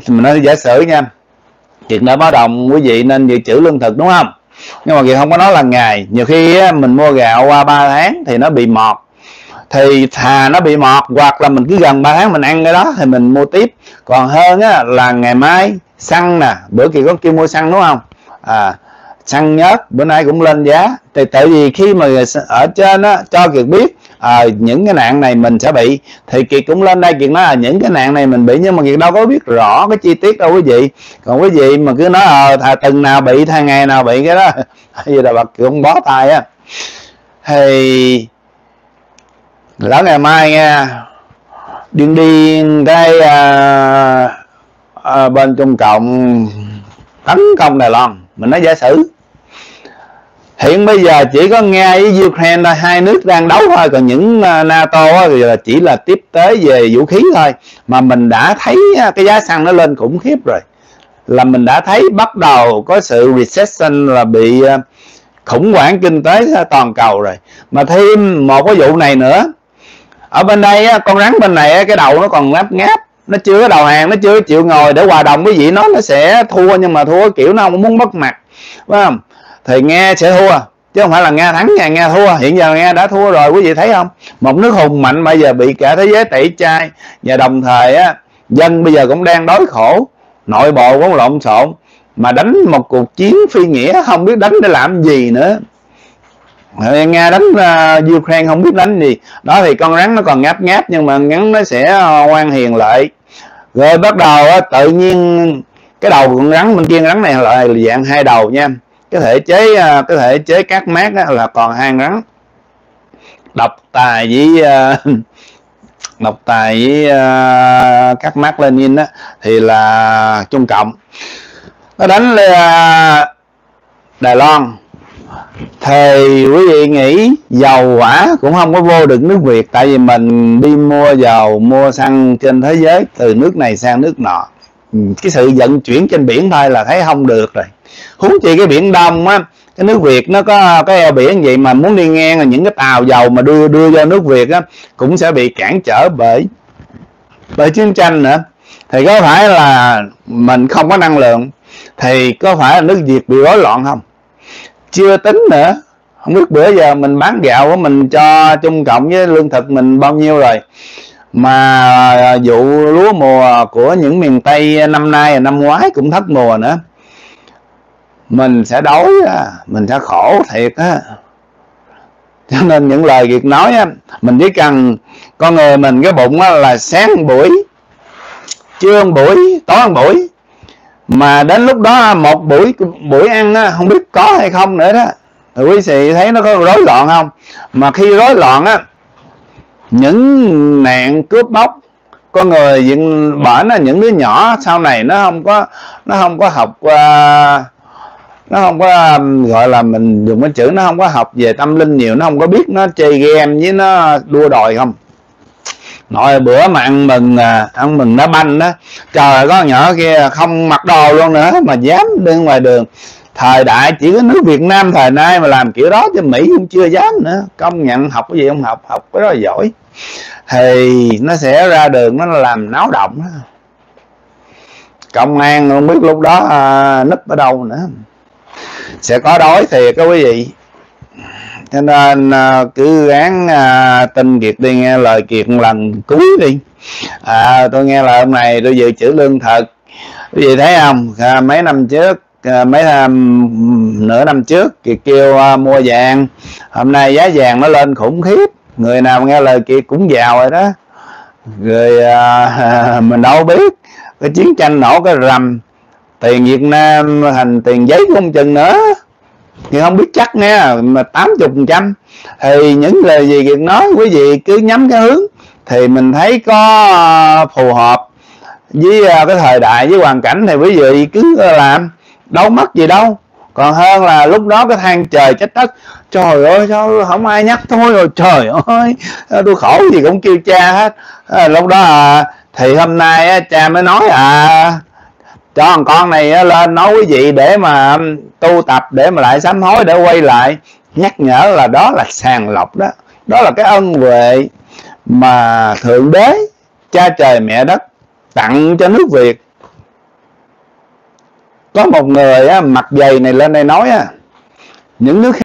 mình nói giả sử nha, Kiệt đã báo động quý vị nên dự trữ lương thực đúng không, nhưng mà Kiệt không có nói là ngày. Nhiều khi á, mình mua gạo qua 3 tháng thì nó bị mọt, thì thà nó bị mọt hoặc là mình cứ gần 3 tháng mình ăn cái đó thì mình mua tiếp, còn hơn á, là ngày mai xăng nè, bữa Kiệt có kêu mua xăng đúng không, xăng nhớt bữa nay cũng lên giá, thì tại vì khi mà ở trên á cho Kiệt biết những cái nạn này mình sẽ bị, thì Kiệt cũng lên đây Kiệt nói những cái nạn này mình bị, nhưng mà Kiệt đâu có biết rõ cái chi tiết đâu quý vị. Còn quý vị mà cứ nói từng nào bị, ngày nào bị cái đó bây giờ là Kiệt không bó tay á. Thì lỡ ngày mai nha, điên cái bên Trung Cộng tấn công Đài Loan, mình nói giả sử hiện bây giờ chỉ có Nga với Ukraine thôi, hai nước đang đấu thôi, còn những NATO thì là chỉ là tiếp tế về vũ khí thôi, mà mình đã thấy cái giá xăng nó lên khủng khiếp rồi, là mình đã thấy bắt đầu có sự recession, là bị khủng hoảng kinh tế toàn cầu rồi. Mà thêm một cái vụ này nữa, ở bên đây con rắn bên này cái đầu nó còn ngáp ngáp, nó chưa có đầu hàng, nó chưa chịu ngồi để hòa đồng với vị nó sẽ thua, nhưng mà thua kiểu nó không muốn mất mặt, phải không? Thì Nga sẽ thua chứ không phải là Nga thắng nha, Nga thua. Hiện giờ Nga đã thua rồi, quý vị thấy không? Một nước hùng mạnh bây giờ bị cả thế giới tẩy chay, và đồng thời dân bây giờ cũng đang đói khổ, nội bộ cũng lộn xộn, mà đánh một cuộc chiến phi nghĩa không biết đánh để làm gì nữa. Nga đánh Ukraine không biết đánh gì đó, thì con rắn nó còn ngáp ngáp, nhưng mà ngắn nó sẽ ngoan hiền lại. Rồi bắt đầu tự nhiên cái đầu con rắn bên kia, rắn này là dạng hai đầu nha, cái thể chế các mác là còn hai rắn. Độc tài với các mác Lenin thì là Trung Cộng, nó đánh lên Đài Loan. Thì quý vị nghĩ dầu hỏa cũng không có vô được nước Việt, tại vì mình đi mua dầu mua xăng trên thế giới từ nước này sang nước nọ, cái sự vận chuyển trên biển thôi là thấy không được rồi, huống chi cái biển Đông á. Cái nước Việt nó có cái eo biển vậy, mà muốn đi ngang là những cái tàu dầu mà đưa vô nước Việt cũng sẽ bị cản trở bởi chiến tranh nữa. Thì có phải là mình không có năng lượng, thì có phải là nước Việt bị rối loạn không? Chưa tính nữa, không biết bữa giờ mình bán gạo của mình cho Trung Cộng với lương thực mình bao nhiêu rồi, mà vụ lúa mùa của những miền Tây năm nay năm ngoái cũng thất mùa nữa, mình sẽ đói, mình sẽ khổ thiệt á. Cho nên những lời Kiệt nói mình chỉ cần con người mình cái bụng là sáng buổi, trưa buổi, tối buổi, mà đến lúc đó một buổi ăn không biết có hay không nữa đó, thì quý vị thấy nó có rối loạn không? Mà khi rối loạn những nạn cướp bóc con người dựng bển, những đứa nhỏ sau này nó không có học, nó không có gọi là, mình dùng cái chữ nó không có học về tâm linh nhiều, nó không có biết, nó chơi game với nó đua đòi không. Nội bữa mà ăn mừng đá banh đó, trời, có nhỏ kia không mặc đồ luôn nữa mà dám đi ngoài đường. Thời đại chỉ có nước Việt Nam thời nay mà làm kiểu đó, chứ Mỹ cũng chưa dám nữa. Công nhận học cái gì không học cái đó là giỏi, thì nó sẽ ra đường nó làm náo động đó. Công an không biết lúc đó núp ở đâu nữa, sẽ có đói thiệt các quý vị. Cho nên cứ gắng tin Kiệt đi, nghe lời Kiệt một lần cuối đi. Tôi nghe lời hôm này tôi dự trữ lương thực. Quý vị thấy không, mấy năm trước, nửa năm trước Kiệt kêu mua vàng, hôm nay giá vàng nó lên khủng khiếp, người nào nghe lời Kiệt cũng giàu rồi đó. Rồi mình đâu biết cái chiến tranh nổ cái rầm, tiền Việt Nam thành tiền giấy không chừng nữa, thì không biết chắc nha, mà 80%. Thì những lời gì Kiệt nói quý vị cứ nhắm cái hướng thì mình thấy có phù hợp với cái thời đại với hoàn cảnh, thì quý vị cứ làm, đâu mất gì đâu. Còn hơn là lúc đó cái than trời trách đất, trời ơi sao không ai nhắc thôi, rồi trời ơi tôi khổ gì cũng kêu cha hết. Lúc đó thì hôm nay cha mới nói cho thằng con này lên nói quý vị để mà tu tập, để mà lại sám hối, để quay lại nhắc nhở là đó là sàng lọc đó, đó là cái ân huệ mà Thượng Đế cha trời mẹ đất tặng cho nước Việt. có một người á, mặt dày này lên đây nói á, những nước